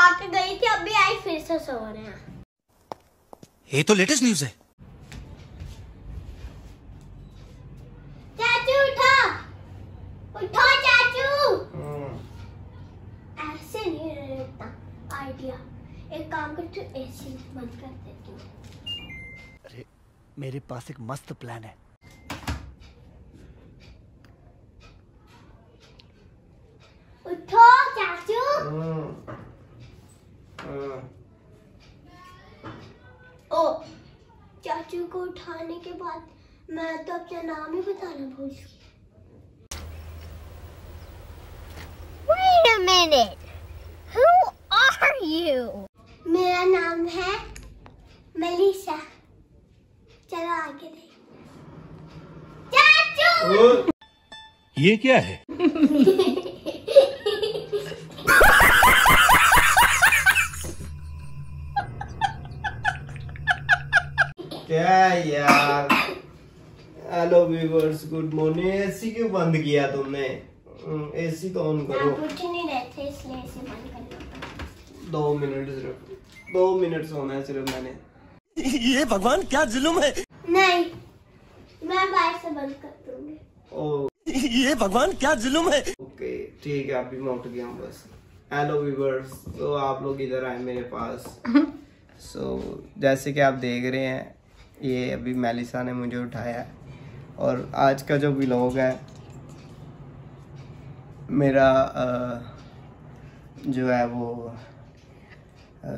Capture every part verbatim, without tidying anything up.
के गई थी, अभी आई, फिर से सो रहे हैं। ये तो लेटेस्ट न्यूज़ है। चाचू उठो, उठो चाचू। ऐसे नहीं रहता आइडिया। एक काम करती हूँ, एसी बंद कर देती हूँ। अरे मेरे पास एक मस्त प्लान है। उठो चाचू। ओ, चाचू को उठाने के बाद मैं तो अपना नाम ही बताना भूल गई। Wait a minute. Who are you? मेरा नाम है मेलिसा। चलो आगे दे। चाचू। ये क्या है? क्या यार। Hello viewers, good morning. AC क्यों बंद किया तुमने? एसी तो ऑन करो। आप उठ नहीं रहे थे इसलिए एसी बंद करना। दो मिनट सिर्फ, दो मिनट सोना है सिर्फ मैंने। ये भगवान क्या जुल्म है। नहीं, मैं बाहर से बंद कर दूंगी। ओ, ये भगवान क्या जुल्म है। ओके ठीक है, अभी मैं उठ गया हूँ बस। हेलो व्यूअर्स, तो आप लोग इधर आए मेरे पास। सो so, जैसे कि आप देख रहे हैं, ये अभी मेलिसा ने मुझे उठाया है और आज का जो व्लॉग है मेरा आ, जो है वो आ,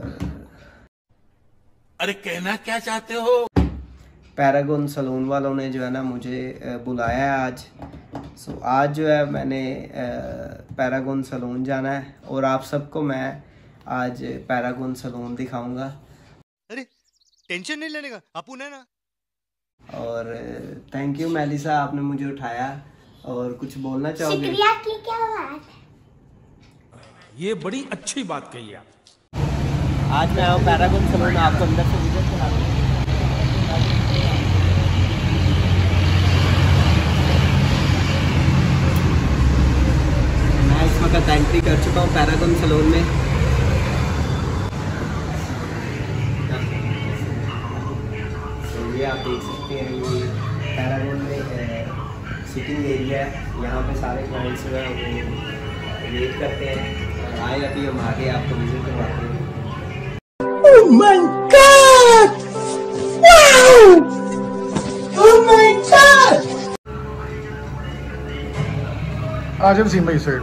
अरे कहना क्या चाहते हो? पैरागॉन सलून वालों ने जो है ना मुझे बुलाया है आज। सो so, आज जो है मैंने पैरागॉन सलून जाना है और आप सबको मैं आज पैरागॉन सलून दिखाऊंगा। अरे टेंशन नहीं लेने का, अपुन है ना। और थैंक यू मेलिसा, आपने मुझे उठाया। और कुछ बोलना चाहोगे? शुक्रिया की क्या बात है। ये बड़ी अच्छी बात कही आप। आज मैं आऊँ पैरागॉन सलून, आपको अंदर से विजिट करा दूँ। मैं इस वक्त एंट्री कर चुका हूँ पैरागॉन सलून में। तो ये आप देख सकते हैं, ये पैरागॉन में सिटिंग एरिया है। यहाँ पे सारे क्लाइंट्स जो है वो वेट करते हैं। और आए अभी हम आगे आपको विजिट करवाते हैं। Oh my God! Wow! Oh my God! आज हम सिंह से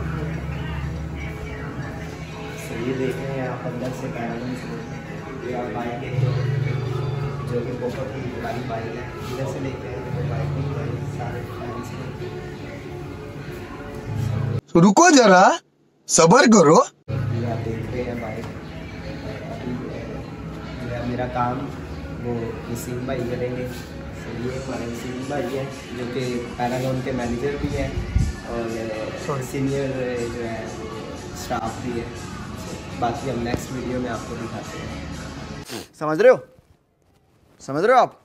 सही देख रहे हैं आप अंदर से पैरागॉन से। ये आप बाइक देख रहे हो जो कि बहुत ही बड़ी बाइक है। इधर से लेते हैं तो बाइक नहीं है, सारे फैंस तो रुको जरा, सब्र करो। ये आप देख रहे हैं बाइक। अभी जो है मेरा काम वो सिंह भाई करेंगे। तो ये हमारे सिंह भाई है जो कि पैरागॉन के मैनेजर भी हैं और सीनियर जो है स्टाफ भी है। बाकी हम नेक्स्ट वीडियो में आपको दिखाते हैं। समझ रहे हो, समझ रहे हो आप?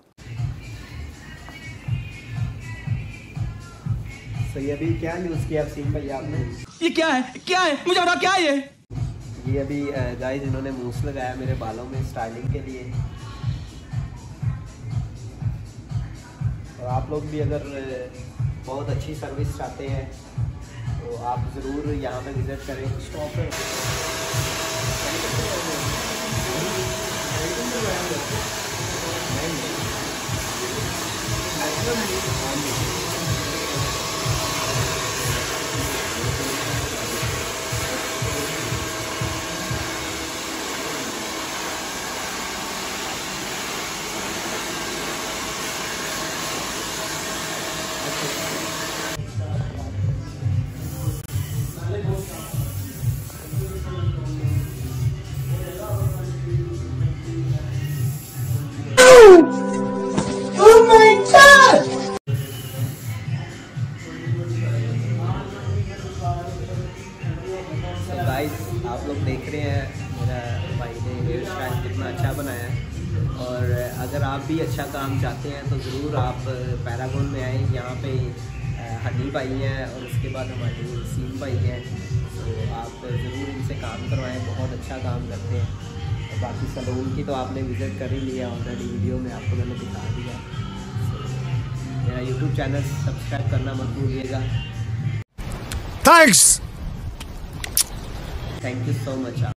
तो ये अभी क्या यूज़ किया सिंह भाई आपने? ये क्या है, क्या है, मुझे बताओ क्या है ये? ये अभी गाइस इन्होंने मूस लगाया मेरे बालों में स्टाइलिंग के लिए। और आप लोग भी अगर बहुत अच्छी सर्विस चाहते हैं तो आप ज़रूर यहाँ पे विज़िट करें। स्टॉप है। आप लोग देख रहे हैं मेरा भाई ने हेयर स्टाइल कितना अच्छा बनाया है। और अगर आप भी अच्छा काम चाहते हैं तो ज़रूर आप पैरागॉन में आएँ। यहाँ पे हनी भाई हैं और उसके बाद हमारे सीम भाई हैं, तो आप ज़रूर इनसे काम करवाएं। बहुत अच्छा काम करते हैं। और बाकी सलून की तो आपने विज़िट कर ही लिया ऑलरेडी, वीडियो में आपको मैंने दिखा दिया। मेरा यूट्यूब चैनल सब्सक्राइब करना मत भूलिएगा। Thanks. Thank you so much.